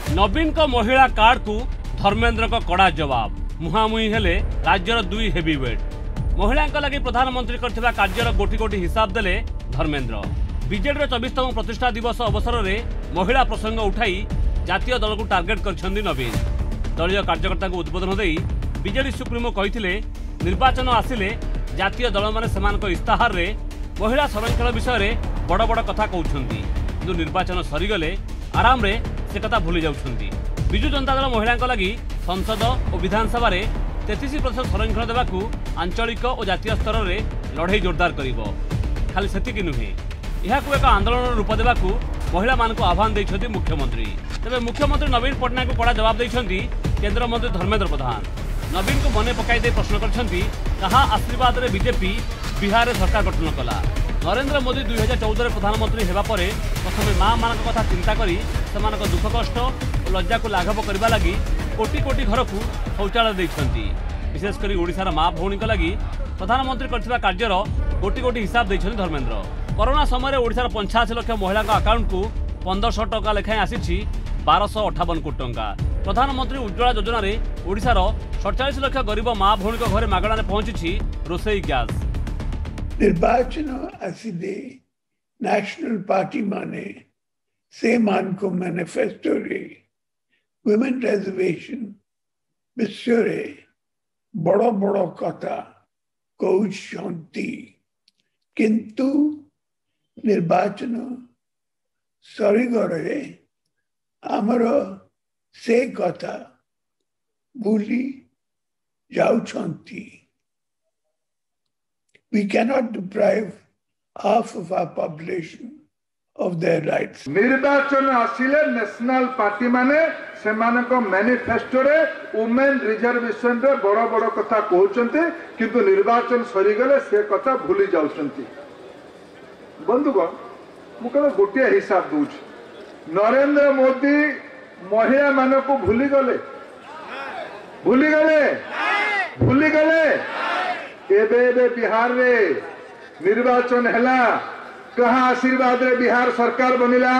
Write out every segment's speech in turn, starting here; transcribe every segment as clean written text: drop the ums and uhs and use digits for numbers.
नवीन को महिला कार्ड को धर्मेंद्र को कड़ा जवाब मुहांमुही हेले राज्यर दुई हेवीवेट महिला लगी प्रधानमंत्री करथिबा कार्यर गोटी गोटी हिसाब देले धर्मेंद्र। बीजेडी 24तम प्रतिष्ठा दिवस अवसर में महिला प्रसंग उठाई जातीय दल को टार्गेट करछन्दी नवीन। दलीय कार्यकर्ता को उद्बोधन देई बीजेडी सुप्रीमो कहिथिले निर्वाचन आसिले जातीय दल माने सेमानक इस्ताहार रे महिला संरक्षण विषय में बड़ बड़ कथा कहउछन्ती किंतु निर्वाचन सरीगले आराम रे से कथा भूली जाउछन्ती। बिजु जनता दल महिला लगी संसद और विधानसभा रे 33% संरक्षण देवाकू आंचलिक और जातीय स्तर में लड़ाई जोरदार करिवो। खाली सेतिकी नुहे यहाकू एक आंदोलन रूप देवाकू महिला मानक आह्वान देइछन्ती मुख्यमंत्री। तेबे मुख्यमंत्री नवीन पटनायक को कड़ा जवाब देइछन्ती केंद्र मंत्री धर्मेंद्र प्रधान। नवीन को मने पकाई दे प्रश्न करछन्ती कहा आशीर्वाद रे बीजेपी बिहार रे सरकार गठन कला। नरेंद्र मोदी 2014 प्रधानमंत्री हेबा परे प्रथमे मां मानक कथा चिंता करी सेमानक दुख कष्ट और लज्जा को लाघव करबा लगी कोटी कोटी घर को शौचालय देइछन्ती। विशेषकर ओडिशार मां भौणी लगी प्रधानमंत्री करथिबा कार्यर गोटी गोटी हिसाब देइछन्ती धर्मेंद्र। कोरोना समय ओडिशार 85 लाख महिला अकाउंट को 1500 टका लेखाएं आसीछि 1258 कोटी टंका। प्रधानमंत्री उज्ज्वला योजना रे ओडिशार 47 लाख गरीब मां भौणी घरे मागणारे पहुंची रोसई गैस। निर्वाचन आसिले नेशनल पार्टी माने से मान को मैनिफेस्टो रे वुमेन रिजर्वेशन विषय रे बड़ बड़ कथा कहउछन्ती किंतु निर्वाचन सरीगरे आमर से कथा भूली जाउछन्ती। We cannot deprive half of our population of their rights. निर्वाचन आसिले नेशनल पार्टी माने सेमानक मैनिफेस्टो रे वुमेन रिजर्वेशन रे बड़ बड़ कथा कहउछन्ते किंतु निर्वाचन सरीगले से कथा भूली जाउछन्ती। बंधुगण मुकल गोटे हिसाब दूछ नरेंद्र मोदी महिला मानक भूली गले एबे बिहार रे निर्वाचन हैला कहा आशीर्वाद रे बिहार सरकार बनिला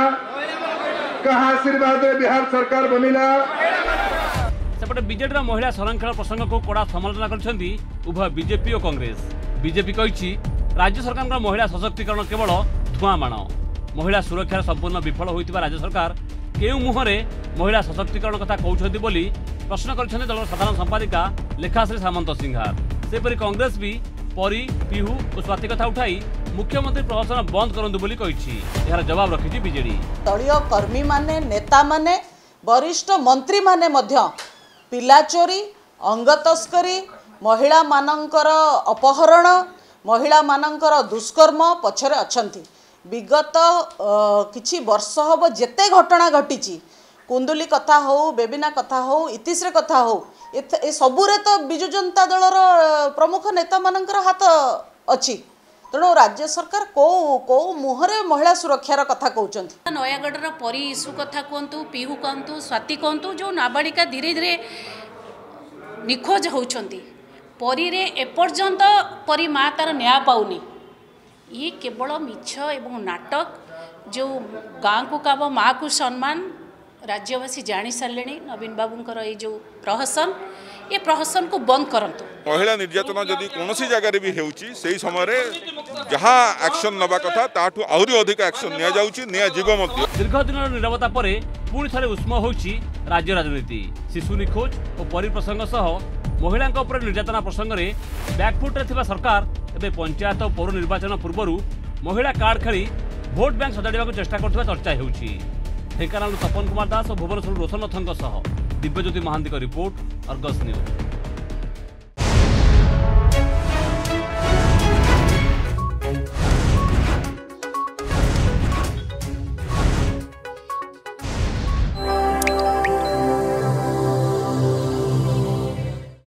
सेपटे बीजेडी महिला संरक्षण प्रसंग को कड़ा समालोचना करछन्ती उभय बीजेपी और कांग्रेस। बीजेपी कहिछि राज्य सरकार महिला सशक्तिकरण केवल धुआमाण महिला सुरक्षा संपूर्ण विफल होइतिबा राज्य सरकार केउ मुहरे महिला सशक्तिकरण कथा कहउछन्ती बोली प्रश्न करछन्ती दलर साधारण संपादिका लेखाश्री सामंत सिंहार। सेपरि कांग्रेस भी परी पिहू और स्वाति कथा उठाई मुख्यमंत्री प्रशासन बंद करंतु बोली कहिछि। यार जवाब रखिछि बीजेडी। दलीय कर्मी माने नेता माने वरिष्ठ मंत्री माने मध्य पिला चोरी अंग तस्करी महिला मानंकर अपहरण महिला मानंकर दुष्कर्म पछरे अछंती। विगत किछि वर्ष हब जेते घटना घटिछि कुंदुली कथा हो बेबिना कथा हो इतिश्री कथा हो ए सबुरे तो बिजु जनता दलर प्रमुख नेता मानकर हाथ अच्छी। तेणु राज्य सरकार को मुहरे महिला सुरक्षार कथा कहउछन्ती। नयागढ़ परी इशू कथा कहतु पिहू कहतु स्वाति कहतु जो नाबालिका धीरे धीरे निखोज होउछन्ती परी रे एपर्यंत परी माँ तार न्याय पाउनी। ये केवल मिछ एवं नाटक जो गाँ को काब माँ को सम्मान राज्यवासी जानी सारे। नवीन बाबूंकर ये जो प्रहसन ये प्रहसन को बंद करंतु। महिला निर्यातना जदि कौन सी जगह भी होउची सेही समय रे जहाँ एक्शन नबा कथा ताठू आहुरी अधिक एक्शन निया जाउची निया जीव मध्य। दीर्घ दिन नीरवता परे पुणी थरे उष्म होउची राज्य राजनीति। शिशु निखोज और परी प्रसंग सह महिलांक उपर निर्यातना प्रसंग रे बैकफुट रे थिबा सरकार एबे पंचायत और पौर निर्वाचन पूर्वरु महिला कार्ड खेली भोट बैंक सजाड़िबाक चेष्टा करथिबा चर्चा हेउची। ढेंकानाल तपन कुमार दास और भुवनेश्वर रोशन नाथों दिव्यज्योति महांती का रिपोर्ट अर्गस न्यूज।